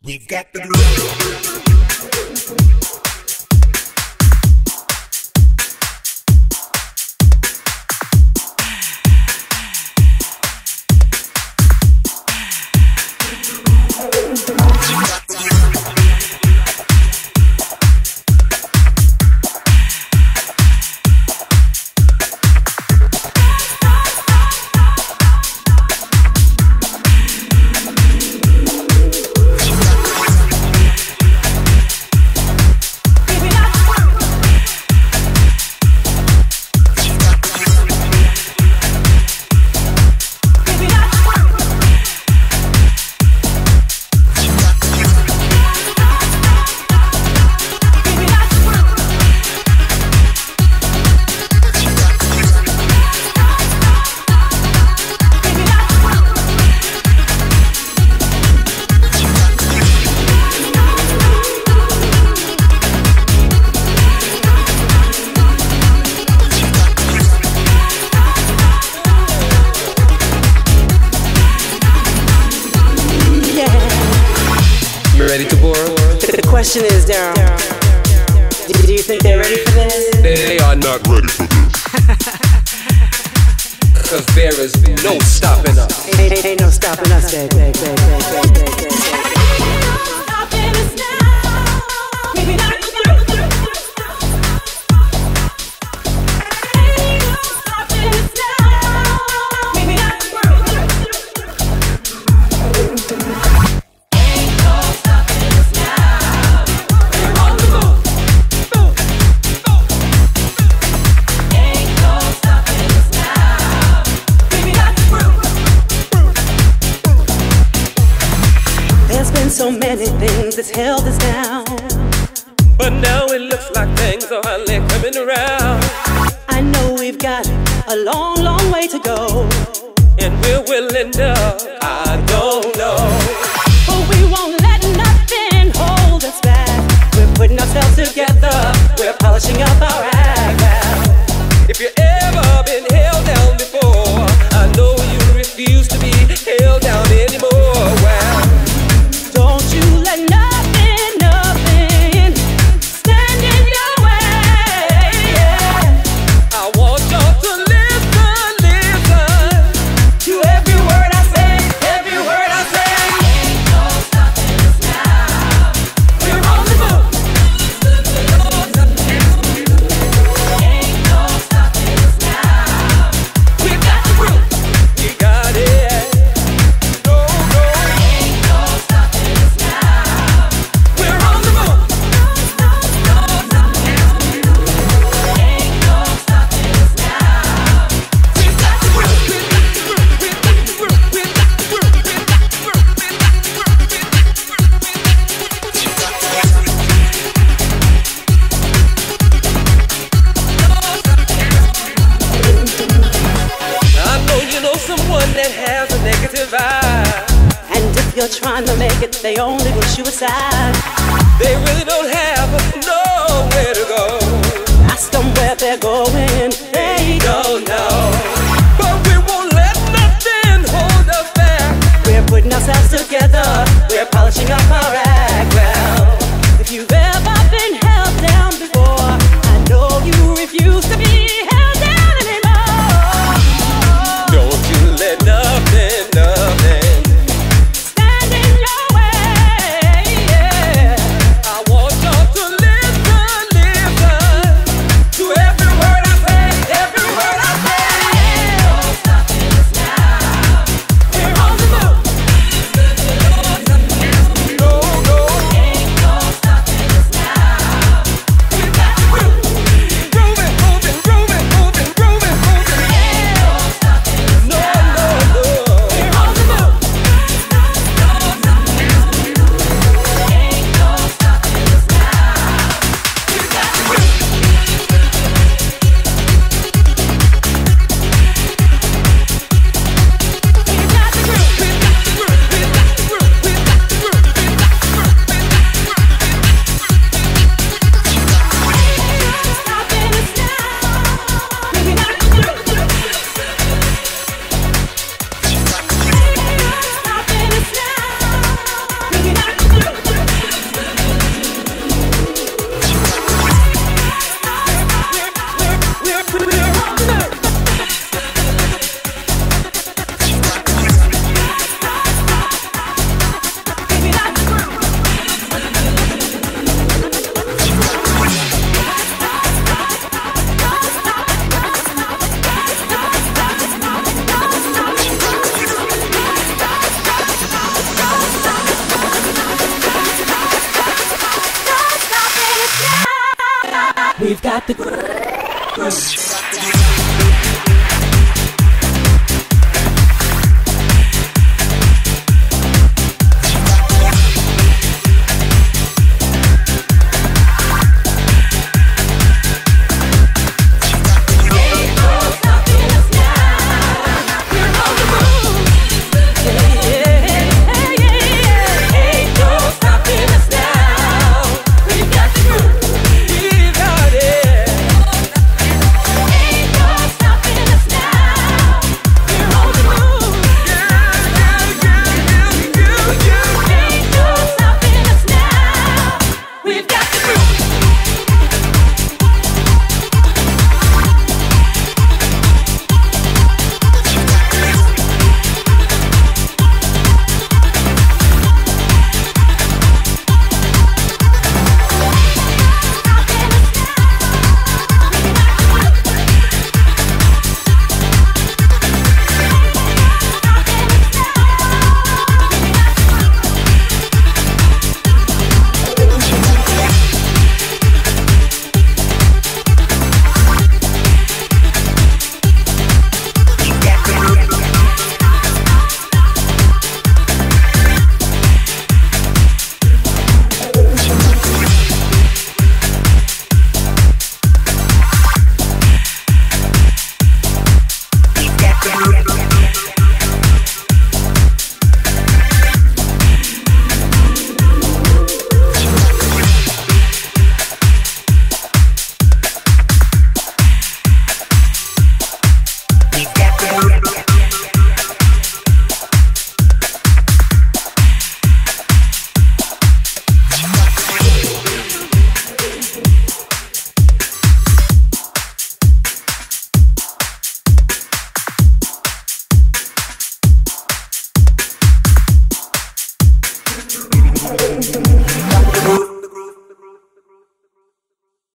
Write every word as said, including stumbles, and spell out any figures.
We've got the groove. Ready to bore? The question is, Daryl, do you think they're ready for this? They are not ready for this. Cause there is no stopping us. Ain't, ain't, ain't no stopping us, baby, baby, baby, baby, baby, baby. Stopping us now. Maybe not. Ain't no stopping us now. Maybe not. So many things that's held us down, but now it looks like things are finally coming around. I know we've got a long, long way to go, and we're willing to, I don't know, but we won't let nothing hold us back. We're putting ourselves together, we're polishing up our act now. If you've ever been held down before, I know you refuse to be held down anymore. Well, don't you let nothing, nothing stand in your way. Yeah. I want y'all to listen, listen to every word I say, every word I say. Ain't no stopping us now. We're on the move. Ain't no stopping us now. We've got the groove. We got it. No, no. Ain't no stopping us now. We're on the move. Ain't no stopping us now. We've got the groove. We've got the groove. We've got the groove. We've got the groove. We've got the groove. We've got the groove. I know you know someone that has a negative eye, And if you're trying to make it, they only wish you aside. they really don't have nowhere to go. Ask them where they're going. They don't know. But we won't let nothing hold us back. We're putting ourselves together. We're polishing up our act. Well, if you've ever been held down before, I know you refuse to be held down anymore. Don't you let nothing, nothing Stand in your way. Yeah. I want y'all to listen, listen To every word I say, every word I say. Ain't no stopping us now. We're on the move. No, got the groove. Got the